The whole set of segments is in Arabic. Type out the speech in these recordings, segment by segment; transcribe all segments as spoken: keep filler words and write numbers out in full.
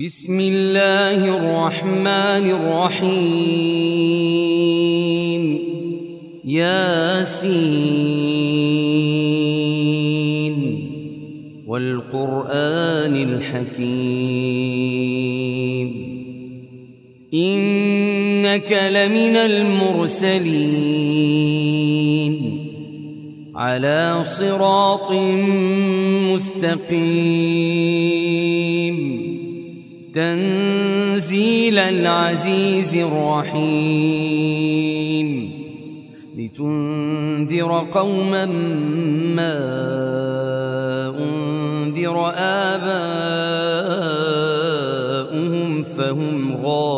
بسم الله الرحمن الرحيم ياسين والقرآن الحكيم إنك لمن المرسلين على صراط مستقيم تنزيل العزيز الرحيم لتنذر قوما ما أنذر آباؤهم فهم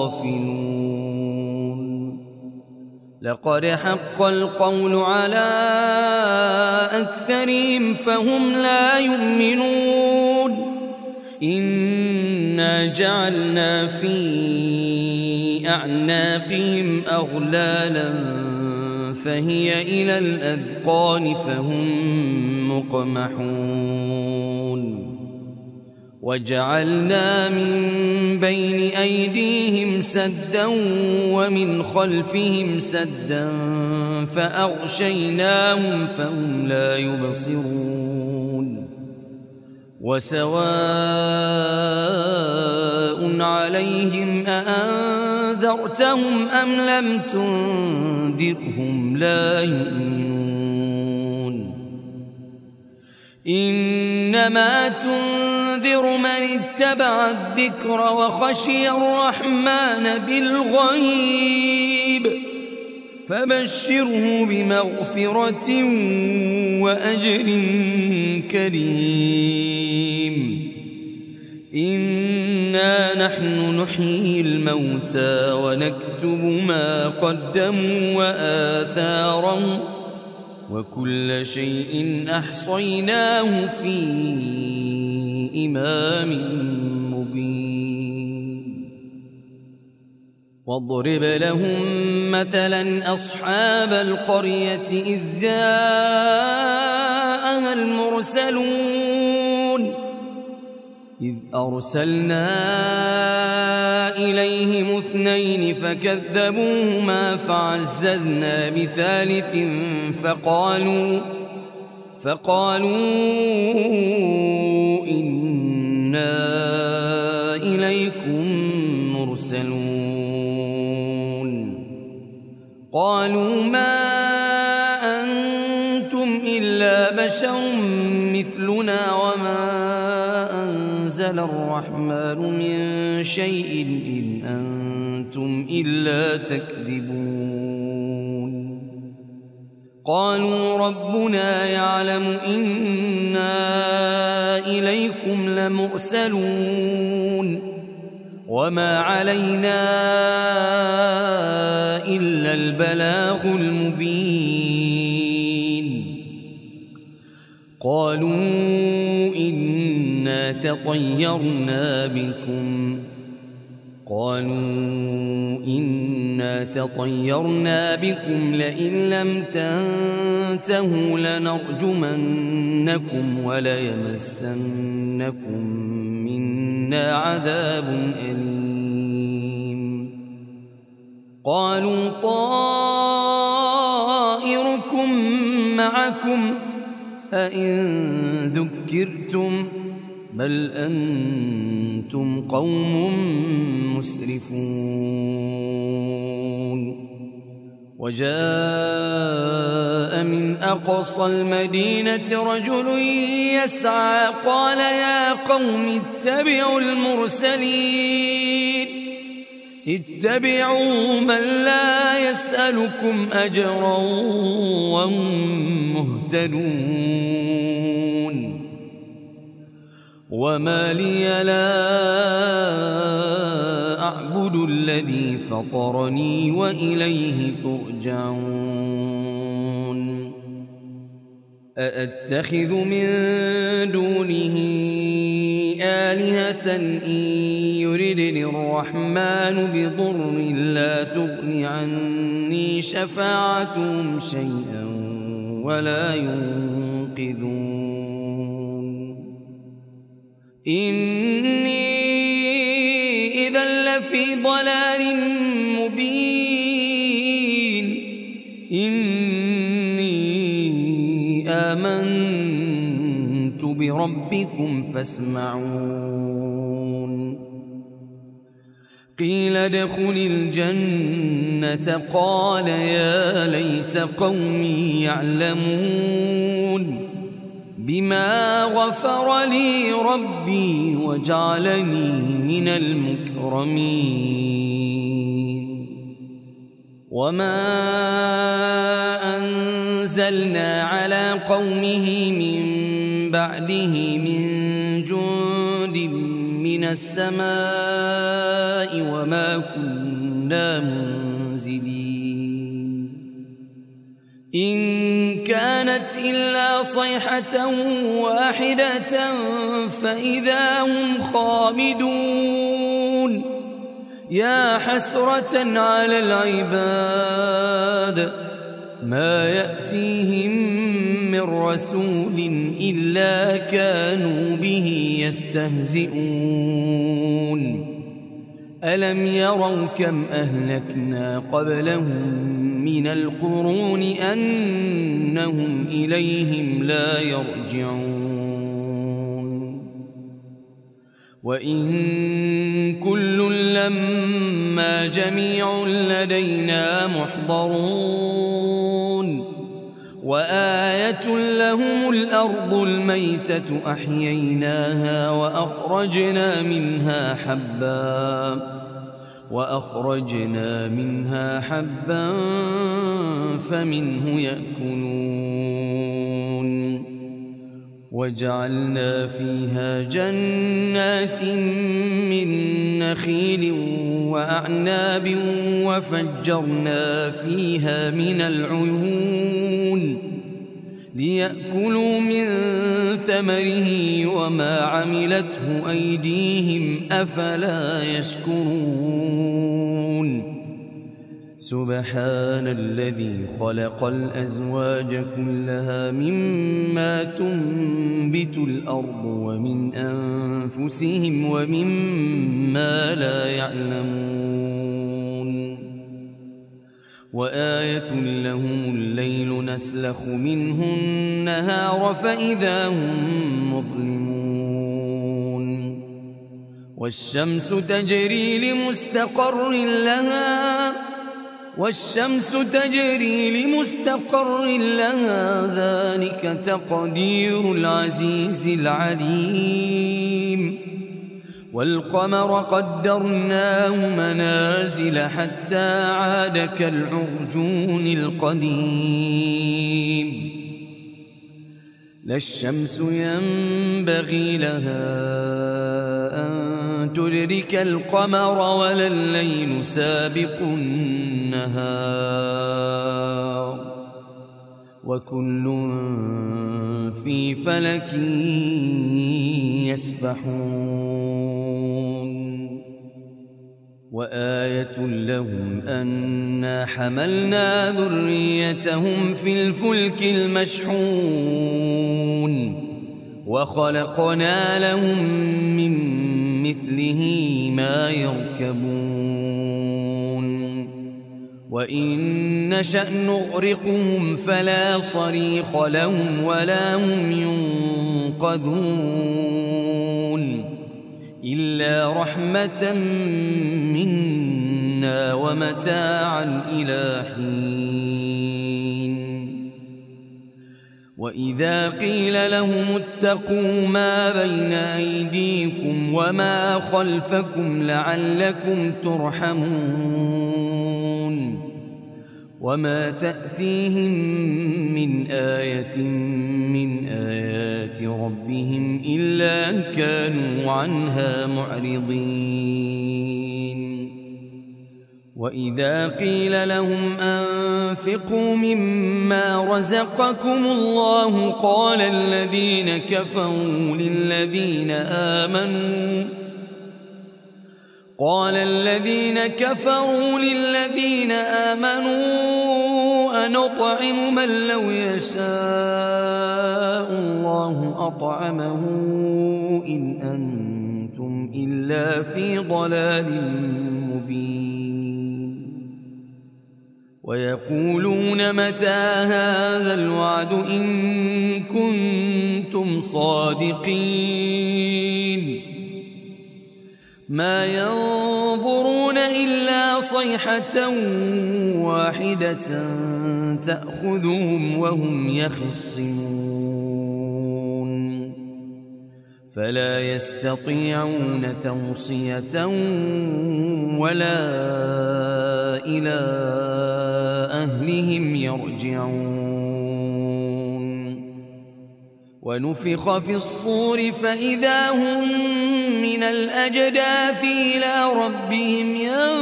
غافلون لقد حق القول على أكثرهم فهم لا يؤمنون إنا جعلنا في أعناقهم أغلالا فهي إلى الأذقان فهم مقمحون وجعلنا من بين أيديهم سدا ومن خلفهم سدا فأغشيناهم فهم لا يبصرون وسواء عليهم أأنذرتهم أم لم تنذرهم لا يؤمنون إنما تنذر من اتبع الذكر وخشي الرحمن بالغيب فبشره بمغفرة وأجر كريم إنا نحن نحيي الموتى ونكتب ما قدموا وآثارهم وكل شيء أحصيناه في إمام مبين واضرب لهم مثلا أصحاب القرية إذ جاءها المرسلون إذ أرسلنا إليهم اثنين فكذبوهما فعززنا بثالث فقالوا فقالوا إنا إليكم مرسلون قالوا ما أنتم إلا بشر مثلنا وما أنزل الرحمن من شيء إن أنتم إلا تكذبون قالوا ربنا يعلم إنا إليكم لمرسلون وما علينا إلا البلاغ المبين قالوا إنا تطيرنا بكم قالوا إنا تطيرنا بكم لئن لم تنتهوا لنرجمنكم وليمسنكم منا عذاب أليم قالوا طائركم معكم أئن ذكرتم بل أنتم قوم مسرفون وجاء من أقصى المدينة رجل يسعى قال يا قوم اتبعوا المرسلين اتبعوا من لا يسألكم أجرا وهم مهتدون وما لي لا أعبد الذي فطرني وإليه ترجعون أأتخذ من دونه آلهة إن يردني الرحمن بضر لا تغن عني شفاعتهم شيئا ولا ينقذون. إني لفي ضلال مبين إني آمنت بربكم فاسمعون قيل ادخل الجنة قال يا ليت قومي يعلمون بما غفر لي ربي وجعلني من المكرمين وما أنزلنا على قومه من بعده من جند من السماء وما كنا منزلين إن كانت إلا صيحة واحدة فإذا هم خامدون يا حسرة على العباد ما يأتيهم من رسول إلا كانوا به يستهزئون ألم يروا كم أهلكنا قبلهم من القرون أنهم إليهم لا يرجعون وإن كل لما جميع لدينا محضرون وآية لهم الأرض الميتة أحييناها وأخرجنا منها حبا وأخرجنا منها حبا فمنه يأكلون وجعلنا فيها جنات من نخيل وأعناب وفجرنا فيها من العيون ليأكلوا من ثمره وما عملته أيديهم أفلا يشكرون سبحان الذي خلق الأزواج كلها مما تنبت الأرض ومن أنفسهم ومما لا يعلمون وآية لهم الليل نسلخ منه النهار فإذا هم مظلمون والشمس تجري لمستقر لها والشمس تجري لمستقر لها ذلك تقدير العزيز العليم والقمر قدرناه منازل حتى عاد كالعرجون القديم لا الشمس ينبغي لها أن تدرك القمر ولا الليل سابق النهار وكل في فلك يسبحون وآية لهم أنا حملنا ذريتهم في الفلك المشحون وخلقنا لهم من مثله ما يركبون وإن نشأ نغرقهم فلا صريخ لهم ولا هم ينقذون إلا رحمة منا ومتاعا إلى حين وإذا قيل لهم اتقوا ما بين أيديكم وما خلفكم لعلكم ترحمون وما تأتيهم من آية من آيات ربهم إلا كانوا عنها معرضين وإذا قيل لهم أنفقوا مما رزقكم الله قال الذين كفروا للذين آمنوا قال الذين كفروا للذين آمنوا أنطعم من لو يشاء الله أطعمه إن أنتم إلا في ضلال مبين ويقولون متى هذا الوعد إن كنتم صادقين ما ينظرون إلا صيحة واحدة تأخذهم وهم يخصمون فلا يستطيعون توصية ولا إلى أهلهم يرجعون ونفخ في الصور فإذا هم من الأجداث إلى ربهم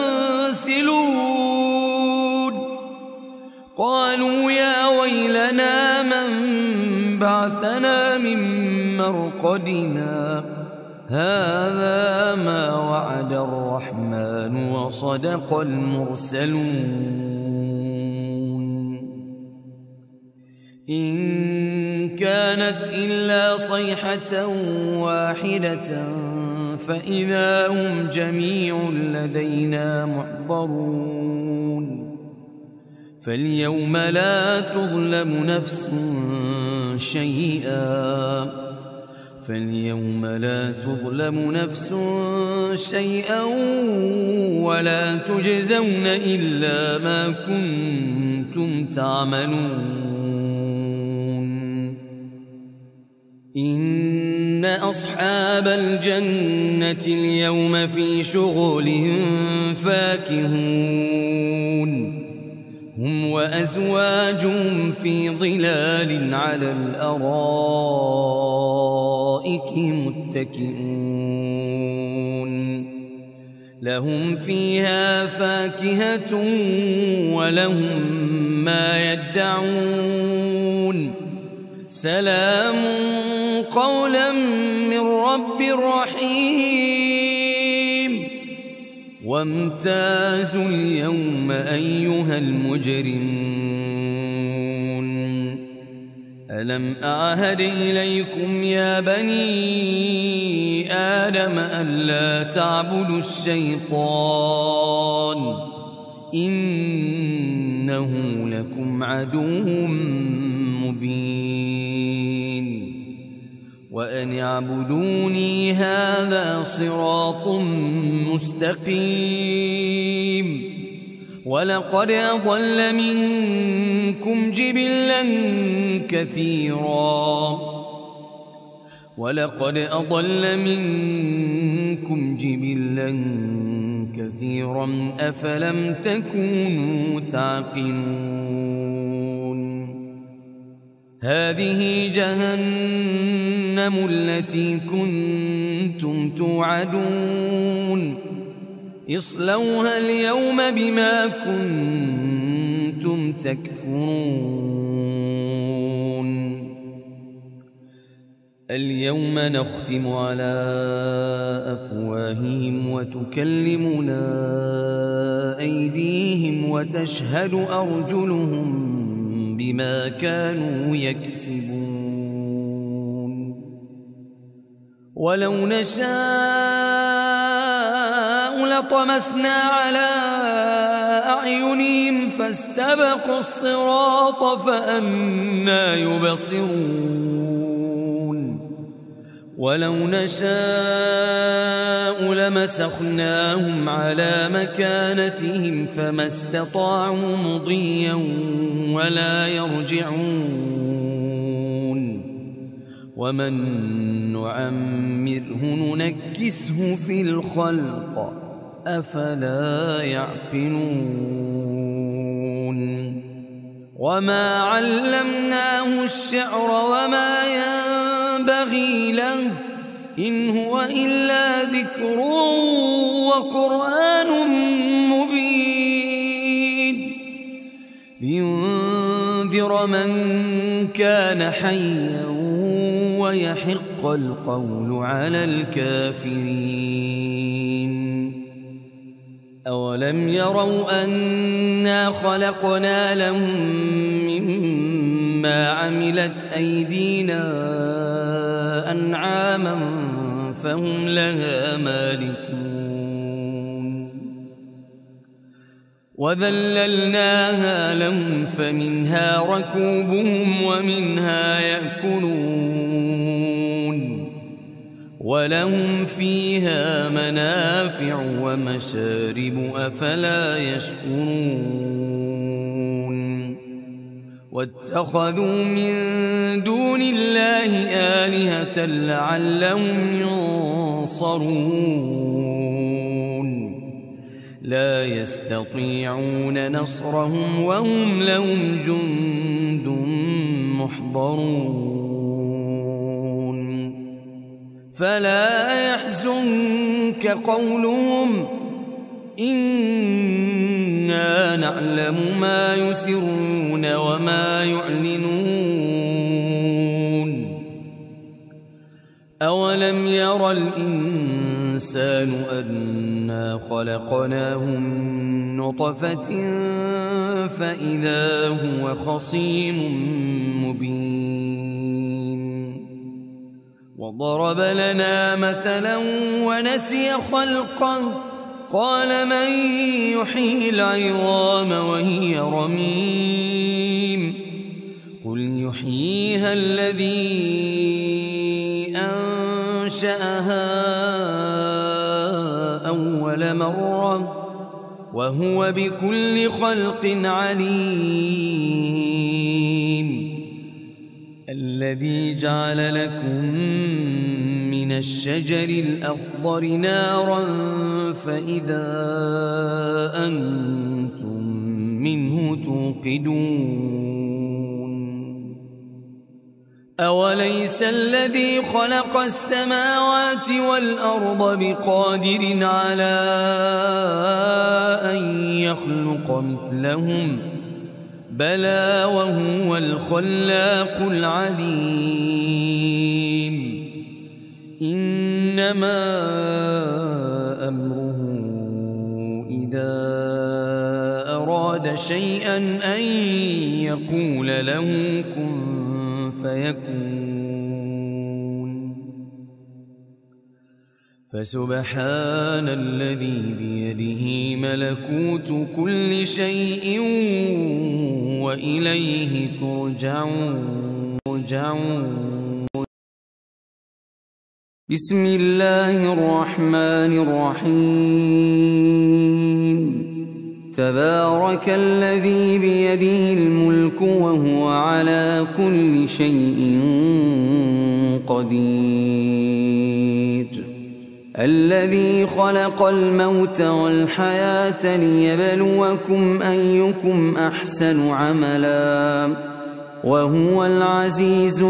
ينسلون قالوا يا ويلنا من بعثنا من مرقدنا هذا ما وعد الرحمن وصدق المرسلون إن كانت إلا صيحة واحدة فإذا هم جميع لدينا محضرون فاليوم لا تظلم نفس شيئا فاليوم لا تظلم نفس شيئا ولا تجزون إلا ما كنتم تعملون إن أصحاب الجنة اليوم في شغل فاكهون هم وأزواجهم في ظلال على الأرائك متكئون لهم فيها فاكهة ولهم ما يدعون سلام قولا من رب رحيم وامتازوا اليوم أيها المجرمون ألم أعهد إليكم يا بني آدم ألا تعبدوا الشيطان إنه لكم عدو مبين وأن اعبدوني هذا صراط مستقيم ولقد أضل منكم جبلا كثيرا ولقد أضل منكم جبلا كثيرا أفلم تكونوا تعقلون هذه جهنم التي كنتم توعدون اصلوها اليوم بما كنتم تكفرون اليوم نختم على أفواههم وتكلمنا أيديهم وتشهد أرجلهم بما كانوا يكسبون ولو نشاء لطمسنا على أعينهم فاستبقوا الصراط فأنى يبصرون ولو نشاء لمسخناهم على مكانتهم فما استطاعوا مضيا ولا يرجعون ومن نعمره ننكسه في الخلق أفلا يعقلون وما علمناه الشعر وما ينبغي له إن هو إلا ذكر وقرآن مبين لينذر من كان حيا ويحق القول على الكافرين أولم يروا أنا خلقنا لهم مما عملت أيدينا أنعاما فهم لها مالكون وذللناها لهم فمنها ركوبهم ومنها يأكلون ولهم فيها منافع ومشارب أفلا يشكرون واتخذوا من دون الله آلهة لعلهم ينصرون لا يستطيعون نصرهم وهم لهم جند محضرون فلا يحزنك قولهم إنا نعلم ما يسرون وما يعلنون أولم ير الإنسان أنا خلقناه من نطفة فإذا هو خصيم مبين وضرب لنا مثلا ونسي خلقه قال من يحيي العظام وهي رميم قل يحييها الذي أنشأها أول مرة وهو بكل خلق عليم الذي جعل لكم من الشجر الأخضر نارا فإذا أنتم منه توقدون أوليس الذي خلق السماوات والأرض بقادر على أن يخلق مثلهم بلى وهو الخلاق العليم إنما أمره إذا أراد شيئا أن يقول له كن فيكون فسبحان الذي بيده ملكوت كل شيء وإليه ترجعون. بسم الله الرحمن الرحيم تبارك الذي بيده الملك وهو على كل شيء قدير الذي خلق الموت والحياة ليبلوكم أيكم أحسن عملا وهو العزيز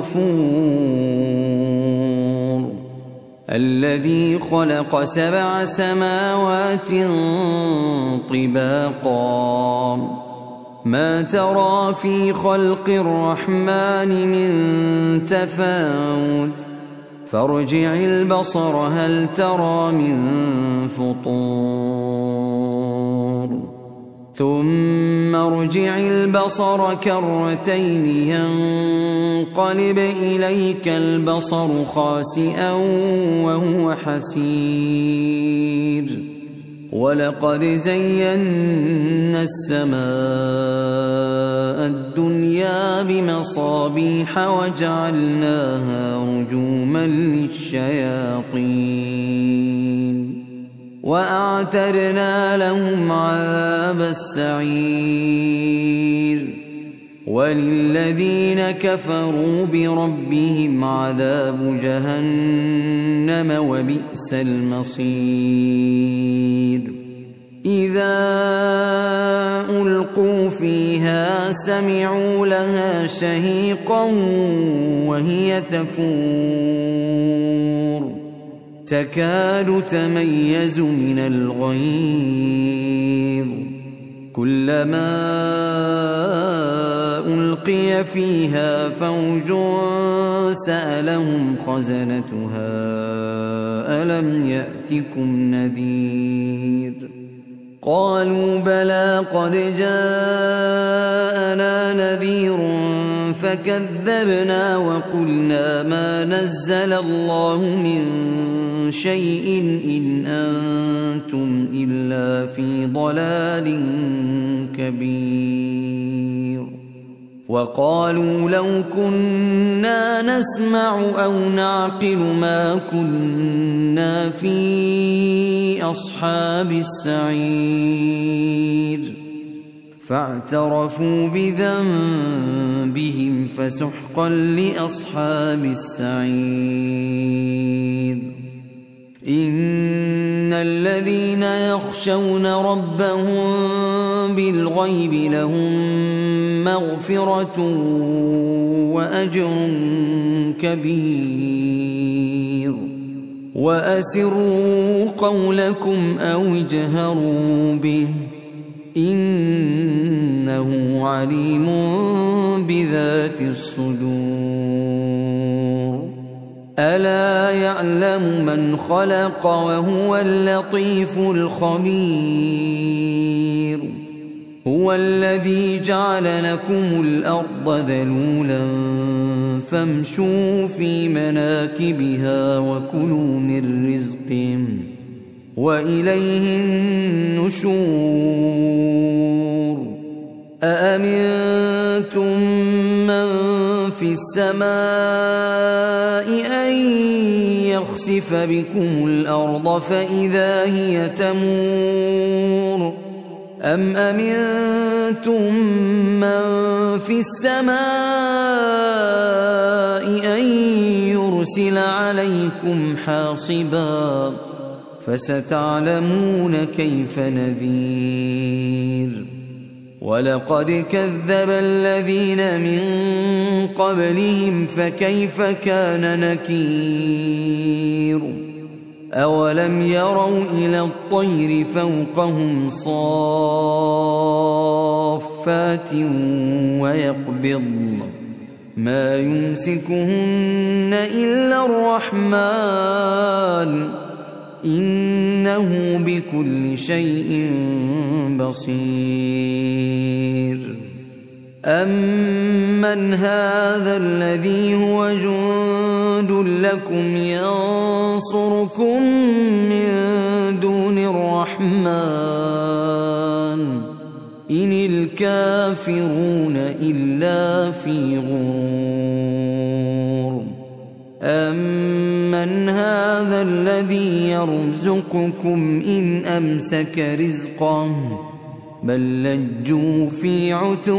الغفور الذي خلق سبع سماوات طباقا ما ترى في خلق الرحمن من تفاوت فارجع البصر هل ترى من فطور ثم ارجع البصر كرتين ينقلب إليك البصر خاسئا وهو حسير ولقد زينا السماء الدنيا بمصابيح وجعلناها رجوما للشياطين وأعتدنا لهم عذاب السعير وللذين كفروا بربهم عذاب جهنم وبئس المصير إذا ألقوا فيها سمعوا لها شهيقا وهي تفور تكاد تميز من الغيظ كلما ألقي فيها فوج سألهم خزنتها ألم يأتكم نذير قالوا بلى قد جاءنا نذير فكذبنا وقلنا ما نزل الله من شيء إن أنتم إلا في ضلال كبير. وقالوا لو كنا نسمع أو نعقل ما كنا في أصحاب السعير فاعترفوا بذنبهم فسحقا لأصحاب السعير. إن الذين يخشون ربهم بالغيب لهم مغفرة وأجر كبير. وأسروا قولكم أو اجهروا به إنه عليم بذات الصدور. ألا يعلم من خلق وهو اللطيف الخبير. هو الذي جعل لكم الأرض ذلولا فامشوا في مناكبها وكلوا من رزقه وإليه النشور. أأمنتم من في السماء أن يخسف بكم الأرض فإذا هي تمور أم أمنتم من في السماء أن يرسل عليكم حاصبا فستعلمون كيف نذير. ولقد كذب الذين من قبلهم فكيف كان نكير. أولم يروا إلى الطير فوقهم صافات ويقبضن ما يمسكهن إلا الرحمن إنه بكل شيء بصير. أمن هذا الذي هو جند لكم ينصركم من دون الرحمن إن الكافرون إلا في غرور. أمن هذا الذي يرزقكم إن أمسك رزقه بل لجوا في عتو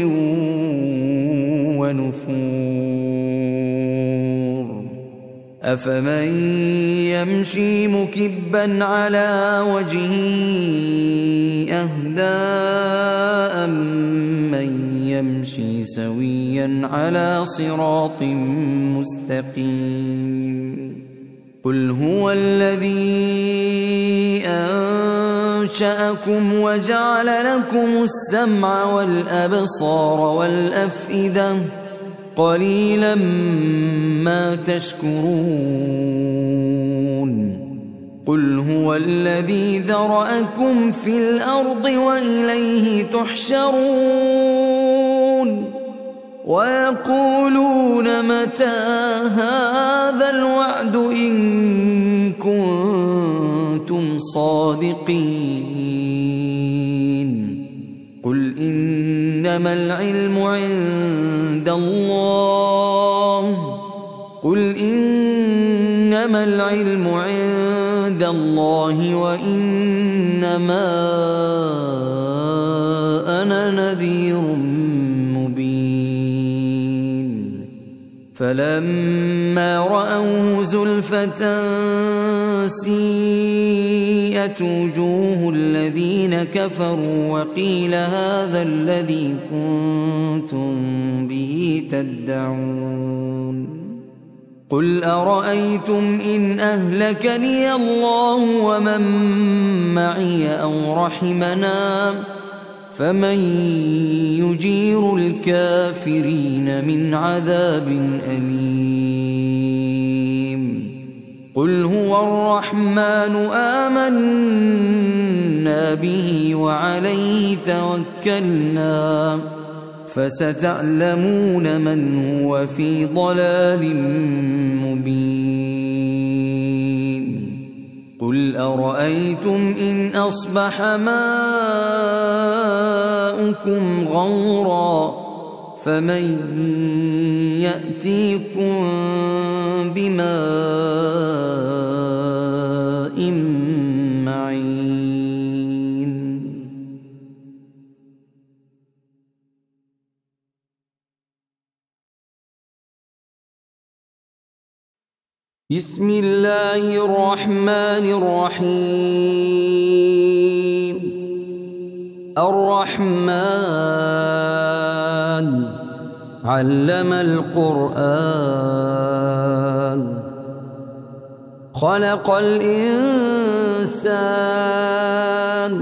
ونفور. أفمن يمشي مكبا على وجهه أهدى أمن يمشي سويا على صراط مستقيم. قل هو الذي أنشأكم وجعل لكم السمع والأبصار والأفئدة قليلا ما تشكرون. قل هو الذي ذرأكم في الأرض وإليه تحشرون. ويقولون متى هذا الوعد إن كنتم صادقين. قل إنما العلم عند الله قل إنما العلم عند الله وإنما أنا نذير مبين. فلما رأوه زلفة سيئت وجوه الذين كفروا وقيل هذا الذي كنتم به تدعون. قل أرأيتم إن أهلكني الله ومن معي أو رحمنا فمن يجير الكافرين من عذاب أليم. قل هو الرحمن آمنا به وعليه توكلنا فستعلمون من هو في ضلال مبين قل أرأيتم إن أصبح ماؤكم غورا فمن يأتيكم بماء معين بسم الله الرحمن الرحيم الرحمن علم القرآن خلق الإنسان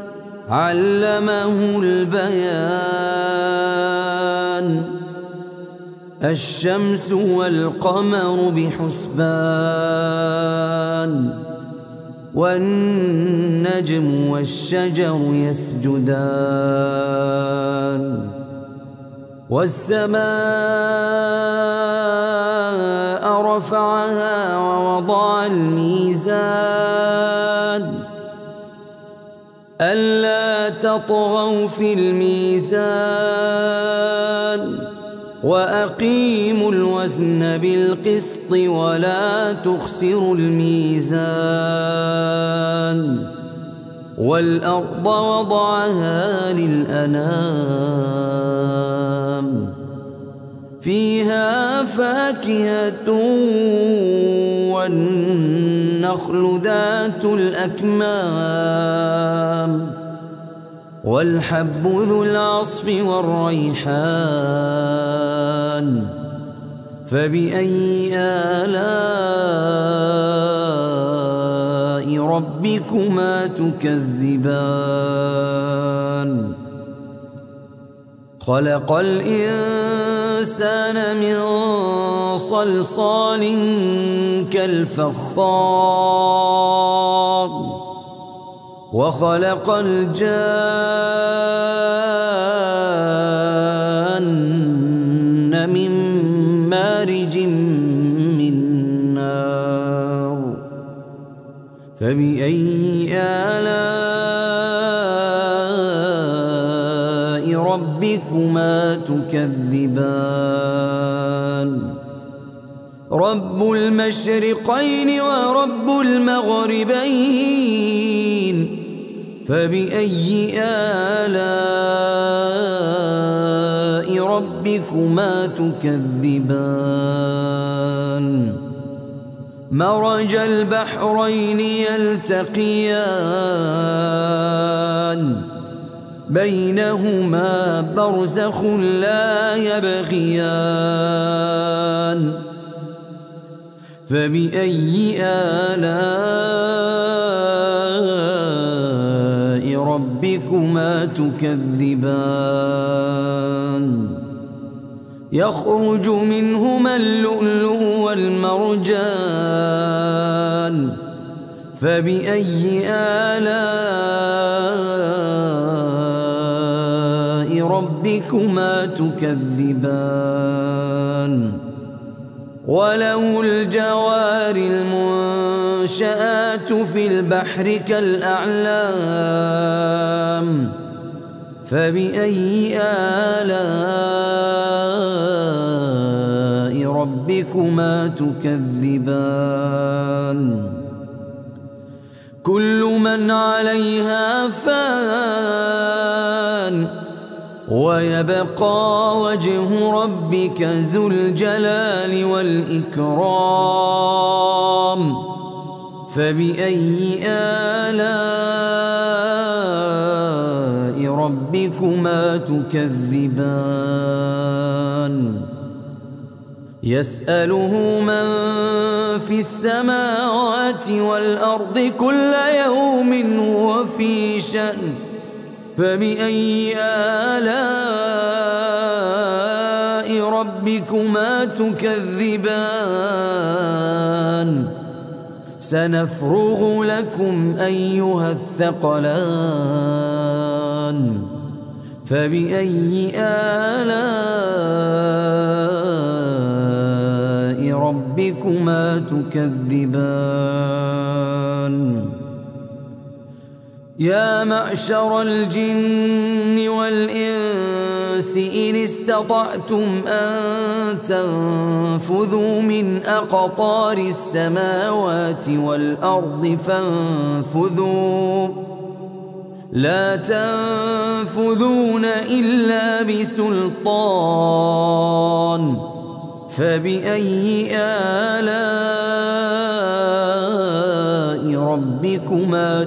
علمه البيان الشمس والقمر بحسبان والنجم والشجر يسجدان والسماء رفعها ووضع الميزان ألا تطغوا في الميزان وأقيموا الوزن بالقسط ولا تخسروا الميزان والأرض وضعها للأنام فيها فاكهة والنخل ذات الأكمام والحب ذو العصف والريحان فبأي آلاء ربكما تكذبان خلق الإنسان من صلصال كالفخار وخلق الجان من مارج من نار فبأي آلاء ربكما تكذبان رب المشرقين ورب المغربين فبأي آلاء ربكما تكذبان مرج البحرين يلتقيان بينهما برزخ لا يبغيان فبأي آلاء ربكما تكذبان يخرج منهما اللؤلؤ والمرجان فبأي آلاء ربكما تكذبان وله الجوار المنشآت في البحر كالأعلام فبأي آلاء ربكما تكذبان كل من عليها فان ويبقى وجه ربك ذو الجلال والإكرام فبأي آلاء ربكما تكذبان يسأله من في السماوات والأرض كل يوم هو في شأن فبأي آلاء ربكما تكذبان سنفرغ لكم أيها الثقلان فبأي آلاء ربكما تكذبان يا معشر الجن والإنس إن استطعتم أن تنفذوا من أقطار السماوات والأرض فانفذوا لا تنفذون إلا بسلطان فبأي آلاء ربكما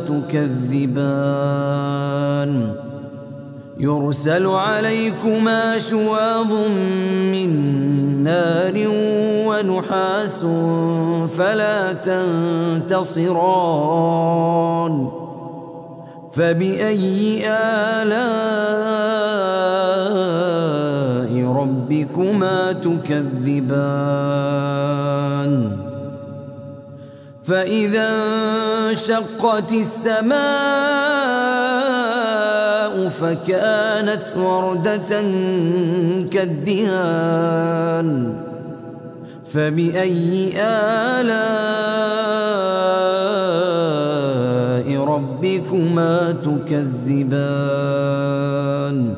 تكذبان يرسل عليكما شواظ من نار ونحاس فلا تنتصران فبأي آلاء ربكما تكذبان فإذا انشقت السماء فكانت وردة كالدهان فبأي آلاء ربكما تكذبان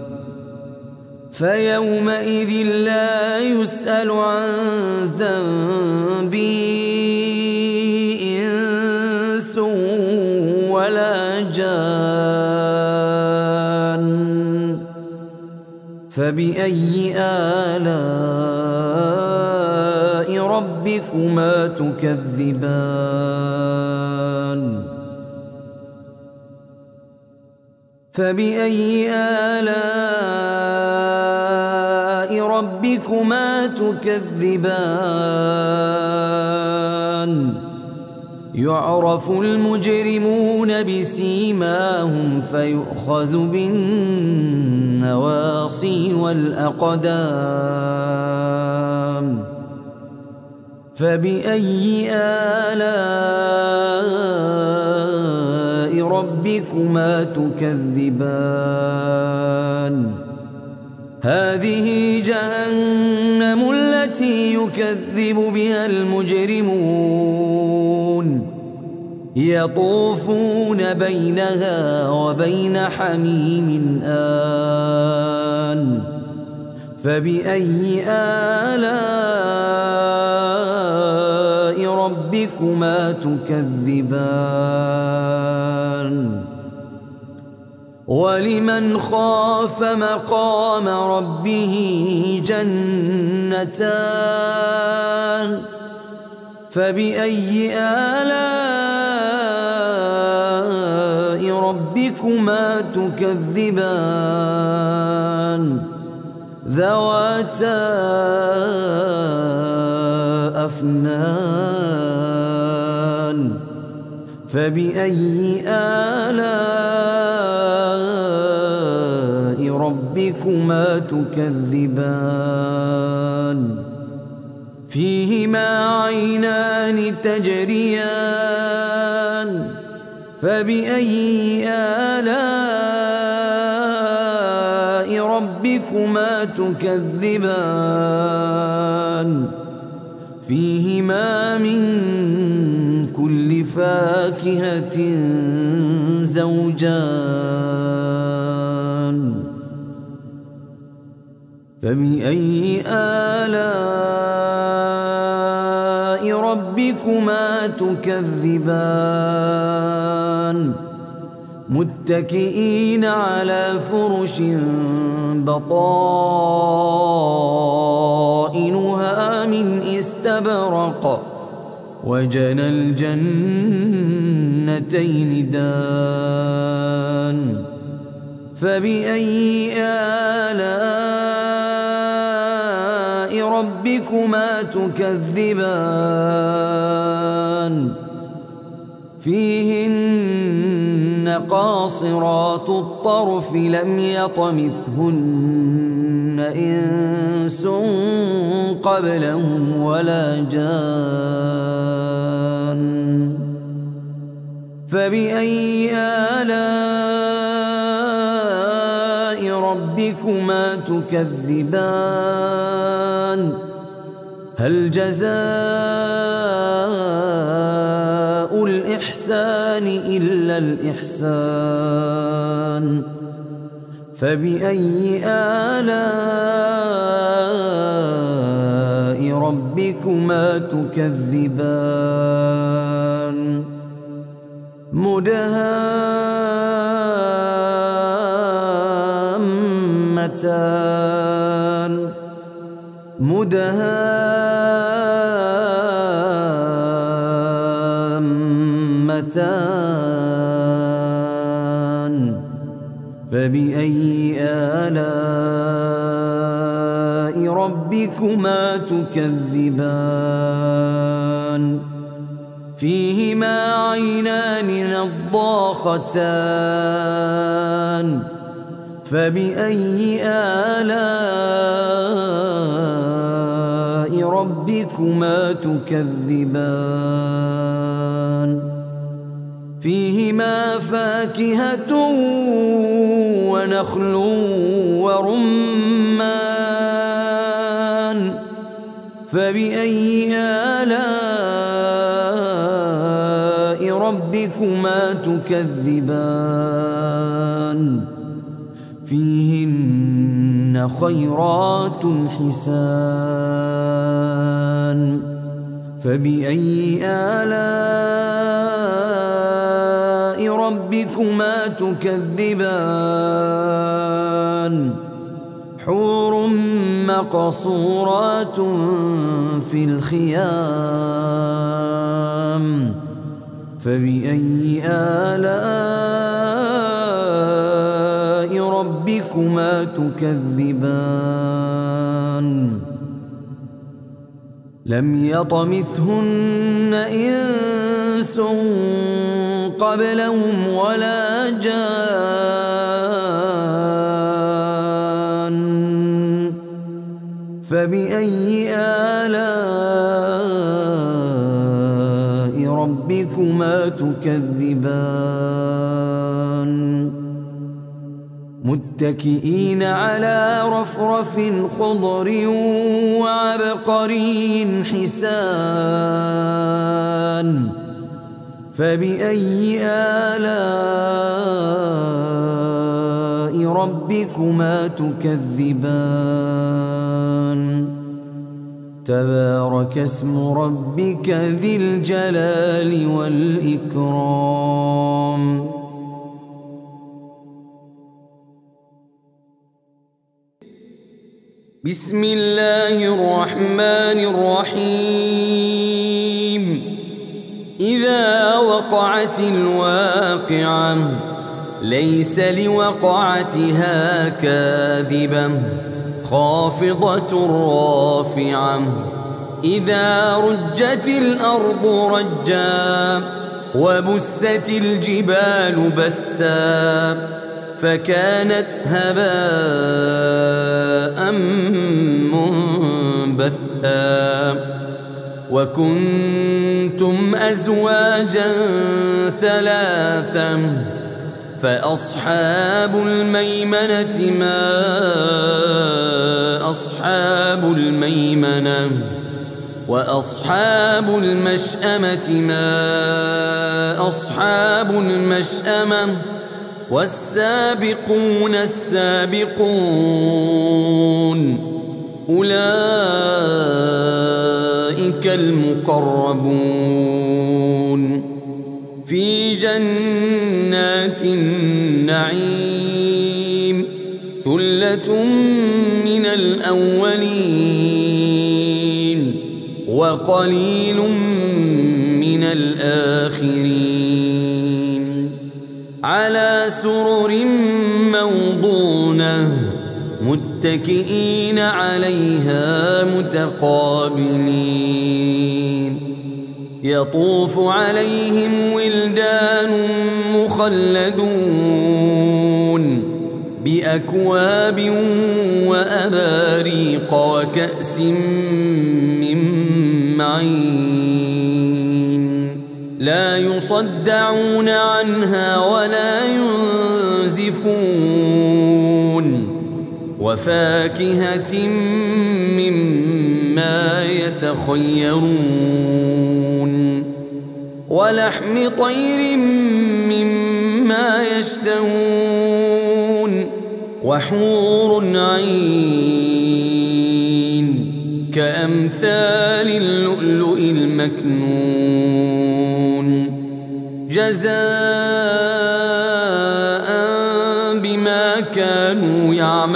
فيومئذ لا يسأل عن ذنبه إنس ولا جان فبأي آلاء ربكما تكذبان فبأي آلاء ربكما تكذبان يعرف المجرمون بسيماهم فيؤخذ بالنواصي والأقدام فبأي آلاء ربكما تكذبان هذه جهنم التي يكذب بها المجرمون يطوفون بينها وبين حميم آن فبأي آلاء ربكما تكذبان ولمن خاف مقام ربه جنتان فبأي آلاء ربكما تكذبان ذواتا أفنان فبأي آلاء ربكما تكذبان فيهما عينان تجريان فبأي آلاء ربكما تكذبان فيهما من كل فاكهة زوجان فبأي آلاء ربكما تكذبان متكئين على فرش بطائنها من استبرق وجنى الجنتين دان فبأي آلاء ربكما تكذبان فيهن قاصرات الطرف لم يطمثهن إنس قبلهم ولا جان فبأي آلاء ربكما تكذبان هل جزاء الإحسان إلا الإحسان فبأي آلاء ربكما تكذبان مدهامتان مدهامتان فبأي آلاء ربكما تكذبان فيهما عينان نضاختان فبأي آلاء ربكما تكذبان فيهما فاكهة ونخل ورمان فبأي آلاء ربكما تكذبان فيهن خيرات حسان فبأي آلاء ربكما تكذبان حور مقصورات في الخيام فبأي آلاء ربكما تكذبان لم يطمثهن إنس قبلهم ولا جان فبأي آلاء ربكما تكذبان متكئين على رفرف خضر وعبقري حسان فبأي آلاء ربكما تكذبان تبارك اسم ربك ذي الجلال والإكرام بسم الله الرحمن الرحيم إذا وقعت الواقعة ليس لوقعتها كاذبة خافضة رافعة إذا رجت الأرض رجا وبست الجبال بسا فكانت هباء منبثا وكنتم أزواجا ثلاثا فأصحاب الميمنة ما أصحاب الميمنة وأصحاب المشأمة ما أصحاب المشأمة والسابقون السابقون أولئك المقربون في جنات النعيم ثلة من الأولين وقليل من الآخرين على سرر موضونة متكئين عليها متقابلين يطوف عليهم ولدان مخلدون بأكواب وأباريق وكأس من معين لا يصدعون عنها ولا ينزفون وفاكهة مما يتخيرون ولحم طير مما يشتهون وحور عين كأمثال اللؤلؤ المكنون جزاء بما كانوا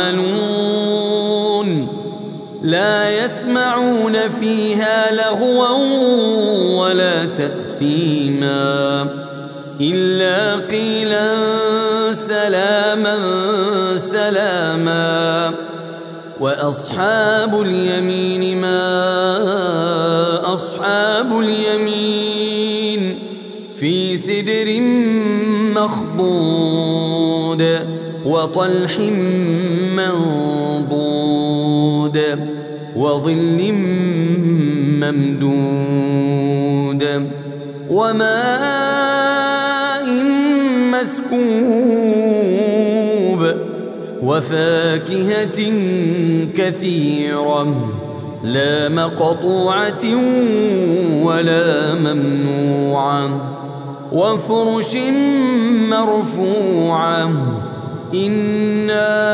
يعملون لا يسمعون فيها لغوا ولا تأثيما إلا قيلا سلاما سلاما وأصحاب اليمين ما أصحاب اليمين في سدر مخضود وطلح منضود وظل ممدود وماء مسكوب وفاكهة كثيرة لا مقطوعة ولا ممنوعة وفرش مرفوعة إنا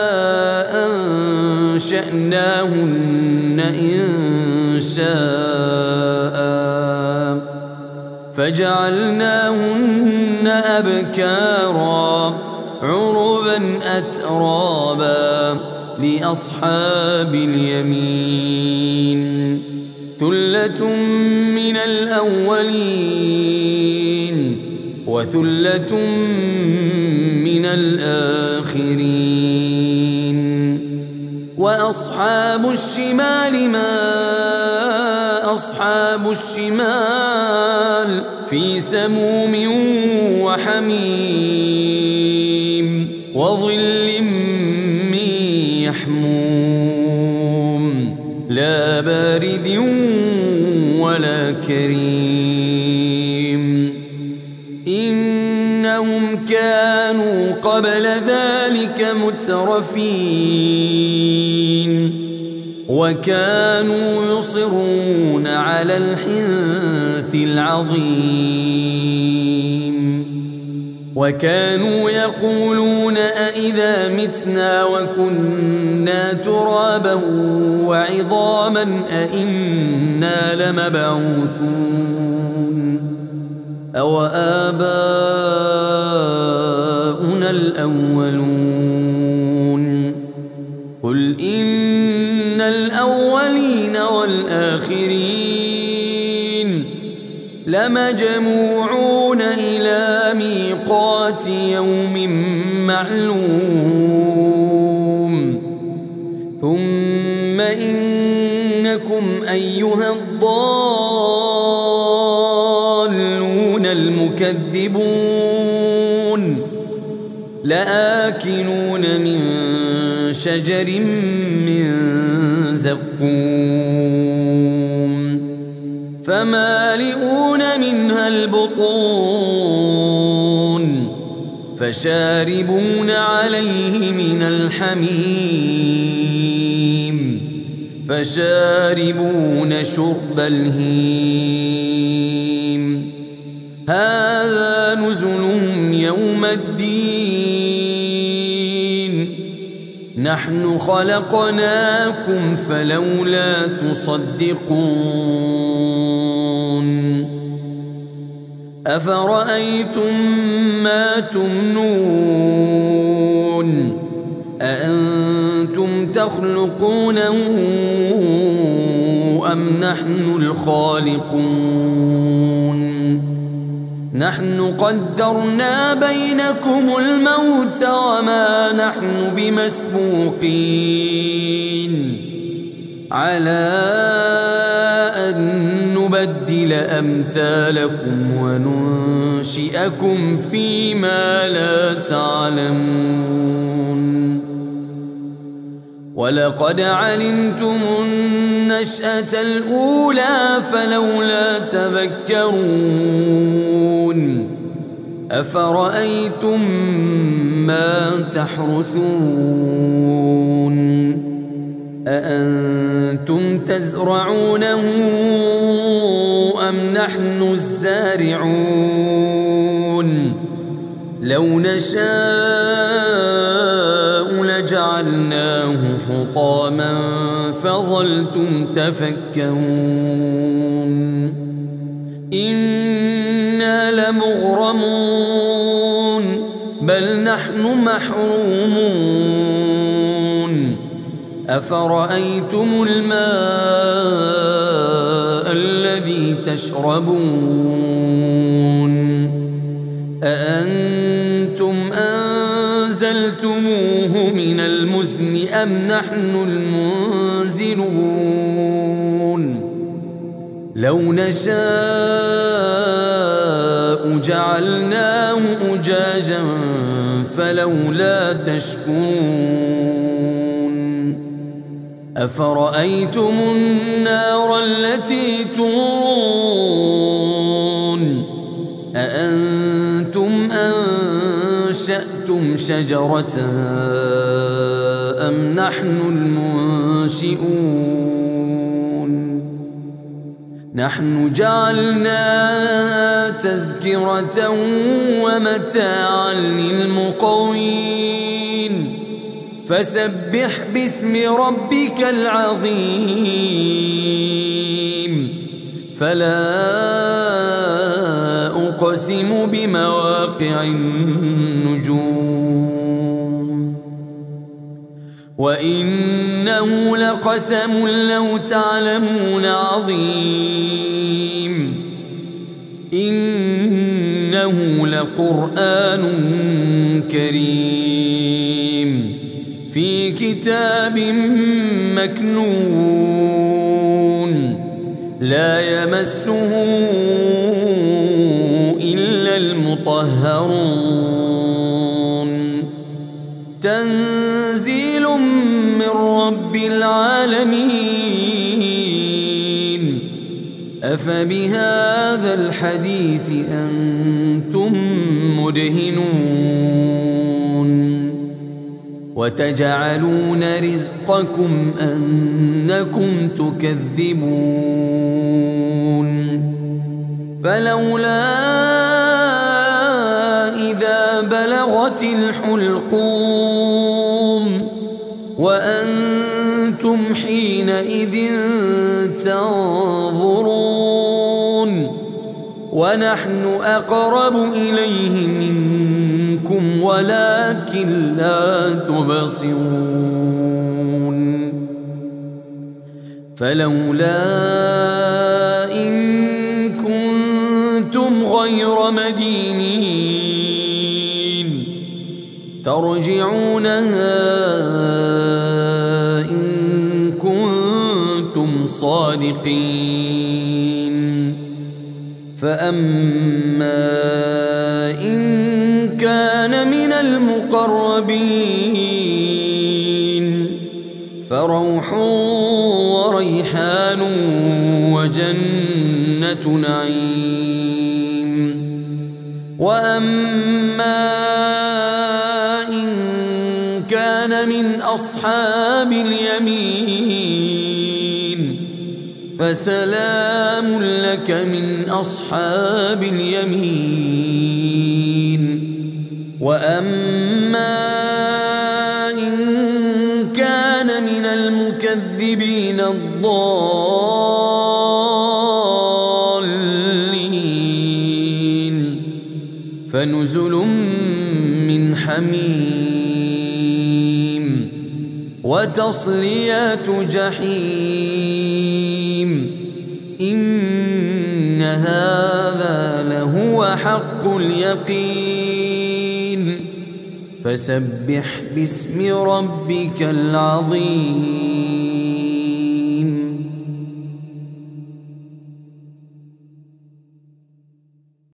أنشأناهن إن شاء فجعلناهن أبكارا عربا أترابا لأصحاب اليمين ثلة من الأولين وثلة من الآخرين وأصحاب الشمال ما أصحاب الشمال في سموم وحميم وظل من يحموم لا بارد ولا كريم إنهم كانوا قبل ذلك مترفين وكانوا يصرون على الحنث العظيم وكانوا يقولون أئذا متنا وكنا ترابا وعظاما أئنا لمبعوثون أو آباؤنا الأولون قل إن الأولين والآخرين لمجموعون إلى ميقات يوم معلوم ثم إنكم أيها الضالون المكذبون لآكلون من شجر من زقوم فمالئون منها البطون فشاربون عليه من الحميم فشاربون شرب الهيم هذا نزلهم يوم الدين نحن خلقناكم فلولا تصدقون أفرأيتم ما تمنون أأنتم تخلقونه أم نحن الخالقون نحن قدرنا بينكم الموت وما نحن بمسبوقين على أن نبدل أمثالكم وننشئكم فيما لا تعلمون ولقد علمتم النشأة الأولى فلولا تذكرون أفرأيتم ما تحرثون أأنتم تزرعونه أم نحن الزارعون لو نشاء لجعلناه حطاما فظلتم تفكهون إنا لمغرمون بل نحن محرومون أفرأيتم الماء الذي تشربون أأنتم أنزلتموه من المزن أم نحن المنزلون لو نشاء جعلناه أجاجا فلولا تشكرون أفرأيتم النار التي تورون أأنتم أنشأتم شجرتها أم نحن المنشئون نحن جعلناها تذكرة ومتاعا للمقوين فسبح باسم ربك العظيم فلا أقسم بمواقع النجوم وإنه لقسم لو تعلمون عظيم إنه لقرآن كريم في كتاب مكنون لا يمسه إلا المطهرون تنزيل من رب العالمين أفبهذا الحديث أنتم مدهنون وتجعلون رزقكم أنكم تكذبون فلولا إذا بلغت الحلقوم وأنتم حينئذ تنظرون ونحن أقرب إليه منكم ولكن لا تبصرون فلولا إن كنتم غير مدينين ترجعونها إن كنتم صادقين فأما إن كان من المقربين فروح وريحان وجنة نعيم وأما إن كان من أصحاب اليمين فسلام لك من أصحاب اليمين وأما إن كان من المكذبين الضالين فنزل من حميم وتصلية جحيم إن هذا لهو حق اليقين فسبح باسم ربك العظيم